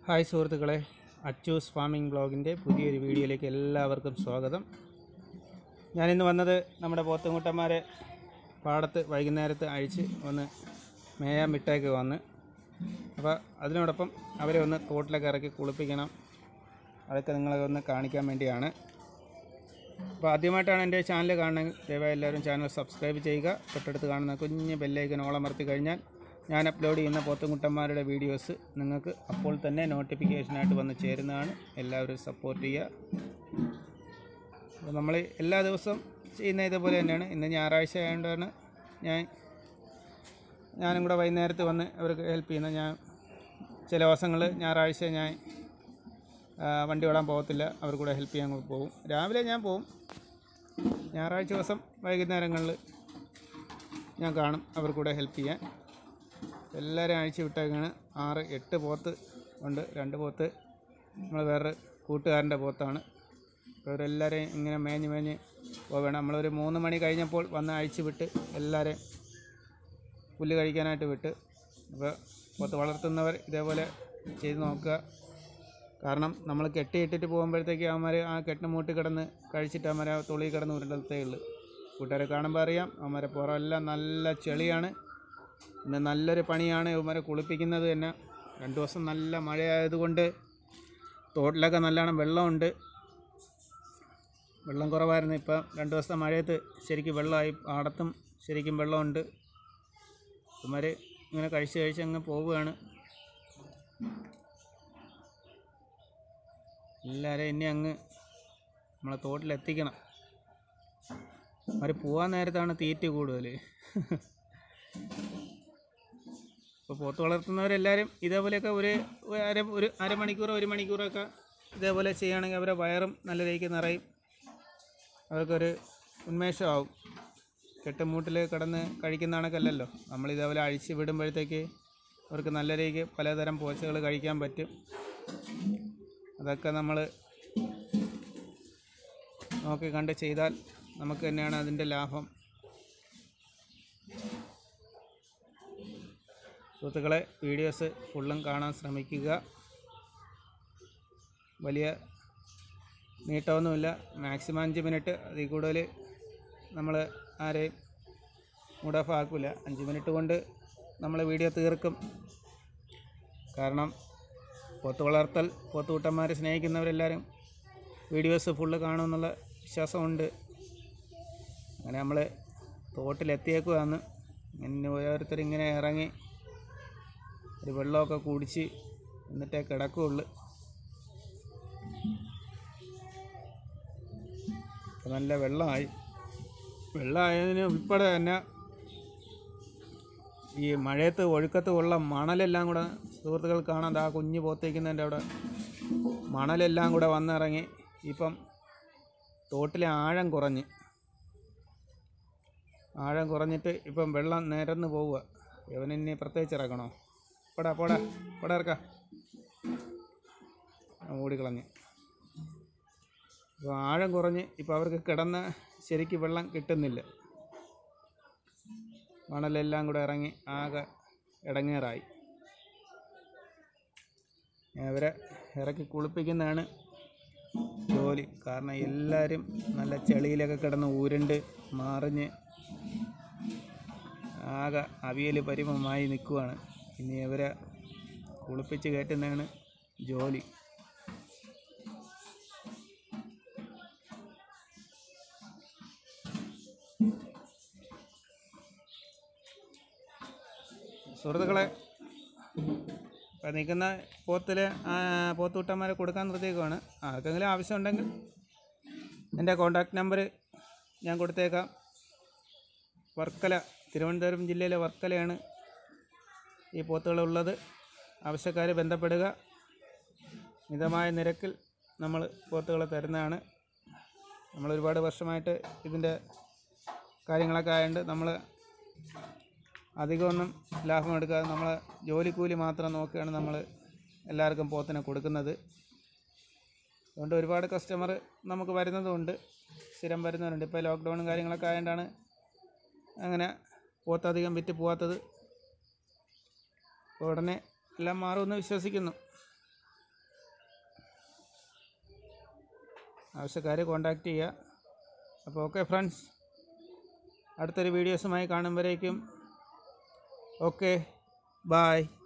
Hi സുഹൃത്തുക്കളെ, Achus farming ബ്ലോഗിൻ്റെ പുതിയൊരു വീഡിയോയിലേക്ക് എല്ലാവർക്കും സ്വാഗതം. ഞാനിന്ന് വന്നത് നമ്മുടെ പോത്തുംകുട്ടന്മാരെ പാടത്ത് വൈകുന്നേരത്ത് അഴിച്ച് ഒന്ന് മേയാൻ വിട്ടേക്ക് വന്ന്. അപ്പോൾ അതിനോടൊപ്പം അവരെ ഒന്ന് തോട്ടിലൊക്കെ ഇറക്കി കുളിപ്പിക്കണം. അതൊക്കെ നിങ്ങളെ ഒന്ന് കാണിക്കാൻ വേണ്ടിയാണ്. അപ്പോൾ ആദ്യമായിട്ടാണ് എൻ്റെ ചാനൽ കാണണമെങ്കിൽ ദയവായി എല്ലാവരും ചാനൽ സബ്സ്ക്രൈബ് ചെയ്യുക. തൊട്ടടുത്ത് കാണുന്ന കുഞ്ഞ് ബെല്ലൈക്കൻ ഓളമർത്തി കഴിഞ്ഞാൽ ഞാൻ അപ്ലോഡ് ചെയ്യുന്ന പോത്തുംകുട്ടന്മാരുടെ വീഡിയോസ് നിങ്ങൾക്ക് അപ്പോൾ തന്നെ നോട്ടിഫിക്കേഷനായിട്ട് വന്ന് ചേരുന്നതാണ്. എല്ലാവരും സപ്പോർട്ട് ചെയ്യുക. അപ്പോൾ നമ്മൾ എല്ലാ ദിവസവും ചെയ്യുന്ന ഇതുപോലെ തന്നെയാണ്. ഇന്ന് ഞായറാഴ്ച ആയതുകൊണ്ടാണ് ഞാനും കൂടെ വൈകുന്നേരത്ത് വന്ന് അവർക്ക് ഹെൽപ്പ് ചെയ്യുന്നത്. ഞാൻ ചില ദിവസങ്ങൾ ഞായറാഴ്ച ഞാൻ വണ്ടി ഓടാൻ പോകത്തില്ല, അവർ കൂടെ ഹെൽപ്പ് ചെയ്യാൻ പോകും. രാവിലെ ഞാൻ പോകും, ഞായറാഴ്ച ദിവസം വൈകുന്നേരങ്ങളിൽ ഞാൻ കാണും അവർ കൂടെ ഹെൽപ്പ് ചെയ്യാൻ. എല്ലാവരും അഴിച്ച് വിട്ടേക്കാണ്. 6-8 പോത്ത് ഉണ്ട്. 2 പോത്ത് നമ്മൾ വേറെ കൂട്ടുകാരൻ്റെ പോത്താണ്. അപ്പോൾ അവരെല്ലാവരെയും ഇങ്ങനെ മേഞ്ഞ് പോവുകയാണ്. നമ്മളൊരു 3 മണി കഴിഞ്ഞപ്പോൾ വന്ന് അഴിച്ച് വിട്ട് എല്ലാവരെയും പുല്ല് കഴിക്കാനായിട്ട് വിട്ട്. അപ്പോൾ പോത്ത് വളർത്തുന്നവർ ഇതേപോലെ ചെയ്ത് നോക്കുക. കാരണം നമ്മൾ കെട്ടിയിട്ടിട്ട് പോകുമ്പോഴത്തേക്ക് അവന്മാർ ആ കെട്ടിന് മൂട്ടി കിടന്ന് കഴിച്ചിട്ട് അവന്മാർ ആ തുള്ളി കിടന്ന് ഉരുണ്ടത്തേ ഉള്ളൂ. കൂട്ടുകാരെ കാണുമ്പോൾ അറിയാം, അവന്മാരെ പുറമെല്ലാം നല്ല ചെളിയാണ്. ഇന്ന് നല്ലൊരു പണിയാണ് ഇവന്മാരെ കുളിപ്പിക്കുന്നത് തന്നെ. 2 ദിവസം നല്ല മഴയായതുകൊണ്ട് തോട്ടിലൊക്കെ നല്ലോണം വെള്ളമുണ്ട്. വെള്ളം കുറവായിരുന്നു. ഇപ്പം 2 ദിവസത്തെ മഴയത്ത് ശരിക്കും വെള്ളമായി. പാടത്തും ശരിക്കും വെള്ളമുണ്ട്. ഇവന്മാർ ഇങ്ങനെ കഴിച്ച് അങ്ങ് പോവുകയാണ്. എല്ലാവരെയും ഇനി അങ്ങ് നമ്മളെ തോട്ടിലെത്തിക്കണം. അവർ പോകാൻ നേരത്താണ് തീറ്റ കൂടുതൽ. ഇപ്പോൾ പോത്ത് വളർത്തുന്നവരെല്ലാവരും ഇതേപോലെയൊക്കെ ഒരു അരമണിക്കൂറോ 1 മണിക്കൂറൊക്കെ ഇതേപോലെ ചെയ്യുകയാണെങ്കിൽ അവരുടെ വയറും നല്ല രീതിക്ക് നിറയും. അവർക്കൊരു ഉന്മേഷമാവും. കെട്ടുമൂട്ടിൽ കിടന്ന് കഴിക്കുന്ന കണക്കല്ലല്ലോ. നമ്മളിതേപോലെ അഴിച്ച് വിടുമ്പോഴത്തേക്ക് അവർക്ക് നല്ല രീതിക്ക് പലതരം പോഷകൾ കഴിക്കാൻ പറ്റും. അതൊക്കെ നമ്മൾ നോക്കി കണ്ട് ചെയ്താൽ നമുക്ക് തന്നെയാണ് അതിൻ്റെ ലാഭം. സുഹൃത്തുക്കളെ, വീഡിയോസ് ഫുള്ളും കാണാൻ ശ്രമിക്കുക. വലിയ നീട്ടമൊന്നുമില്ല, മാക്സിമം 5 മിനിറ്റ്. അതിൽ കൂടുതൽ നമ്മൾ ആരെയും മൂഡ് ഓഫ് ആക്കില്ല. 5 മിനിറ്റ് കൊണ്ട് നമ്മൾ വീഡിയോ തീർക്കും. കാരണം പോത്ത് വളർത്തൽ, പോത്തുകൂട്ടന്മാരെ സ്നേഹിക്കുന്നവരെല്ലാവരും വീഡിയോസ് ഫുള്ള് കാണുമെന്നുള്ള വിശ്വാസമുണ്ട്. അങ്ങനെ നമ്മൾ തോട്ടിലെത്തിയേക്കുവാന്ന്. ഇങ്ങനെ ഓരോരുത്തരിങ്ങനെ ഇറങ്ങി ഒരു വെള്ളമൊക്കെ കുടിച്ച് എന്നിട്ടേ കിടക്കുകയുള്ളു. നല്ല വെള്ളമായതിന് ഉൾപ്പെടെ തന്നെ ഈ മഴയത്ത് ഒഴുക്കത്ത് ഉള്ള മണലെല്ലാം കൂടെ സുഹൃത്തുക്കൾ കാണാൻ ആ കുഞ്ഞ് പോത്തേക്കുന്നതിൻ്റെ അവിടെ മണലെല്ലാം കൂടെ വന്നിറങ്ങി. ഇപ്പം തോട്ടിലെ ആഴം കുറഞ്ഞിട്ട് ഇപ്പം വെള്ളം നിരന്ന് പോവുക. ഇവനിനി പ്രത്യേകിച്ച് ഇറക്കണോ? പോടാ ഇറക്കാം. ഓടിക്കളഞ്ഞ്. അപ്പോൾ ആഴം കുറഞ്ഞ് ഇപ്പോൾ അവർക്ക് കിടന്ന് ശരിക്ക് വെള്ളം കിട്ടുന്നില്ല. മണലെല്ലാം കൂടെ ഇറങ്ങി ആകെ ഇടങ്ങേറായി. അവരെ ഇറക്കി കുളിപ്പിക്കുന്നതാണ് ജോലി. കാരണം എല്ലാവരും നല്ല ചെളിയിലൊക്കെ കിടന്ന് ഉരുണ്ട് മറിഞ്ഞ് ആകെ അവിയൽ പരിമമായി നിൽക്കുവാണ്. ഇനി അവരെ കുളിപ്പിച്ച് കയറ്റുന്നതാണ് ജോലി. സുഹൃത്തുക്കളെ, ഇപ്പം നിൽക്കുന്ന പോത്തുകുട്ടന്മാരെ കൊടുക്കാൻ നിർത്തിയേക്കുവാണ്. ആർക്കെങ്കിലും ആവശ്യമുണ്ടെങ്കിൽ എൻ്റെ കോൺടാക്റ്റ് നമ്പർ ഞാൻ കൊടുത്തേക്കാം. വർക്കല, തിരുവനന്തപുരം ജില്ലയിലെ വർക്കലയാണ് ഈ പോത്തുകളുള്ളത്. ആവശ്യക്കാർ ബന്ധപ്പെടുക. മിതമായ നിരക്കിൽ നമ്മൾ പോത്തുകളെ തരുന്നതാണ്. നമ്മൾ ഒരുപാട് വർഷമായിട്ട് ഇതിൻ്റെ കാര്യങ്ങളൊക്കെ ആയതുകൊണ്ട് നമ്മൾ അധികമൊന്നും ലാഭം എടുക്കാതെ നമ്മൾ ജോലിക്കൂലി മാത്രം നോക്കിയാണ് നമ്മൾ എല്ലാവർക്കും പോത്തിനെ കൊടുക്കുന്നത്. അതുകൊണ്ട് ഒരുപാട് കസ്റ്റമർ നമുക്ക് വരുന്നതുമുണ്ട്, സ്ഥിരം വരുന്നവരുണ്ട്. ഇപ്പോൾ ലോക്ക്ഡൗണും കാര്യങ്ങളൊക്കെ ആയതുകൊണ്ടാണ് അങ്ങനെ പോത്തധികം വിറ്റ് പോകാത്തത്. ഉടനെ എല്ലാം മാറുമെന്ന് വിശ്വസിക്കുന്നു. ആവശ്യക്കാർ കോൺടാക്റ്റ് ചെയ്യുക. അപ്പോൾ ഓക്കെ ഫ്രണ്ട്സ്, അടുത്തൊരു വീഡിയോസുമായി കാണുമ്പോഴേക്കും ഓക്കെ, ബായ്.